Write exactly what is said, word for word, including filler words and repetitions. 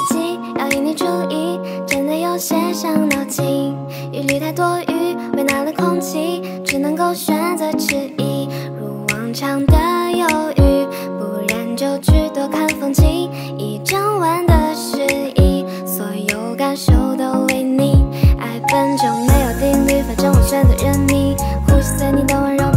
己，要引你注意，真的有些伤脑筋。雨里太多雨，为难了空气，只能够选择迟疑，如往常的犹豫，不然就去多看风景，一整晚的诗意，所有感受都为你。爱本就没有定律，反正我选择认命，呼吸随你的温柔。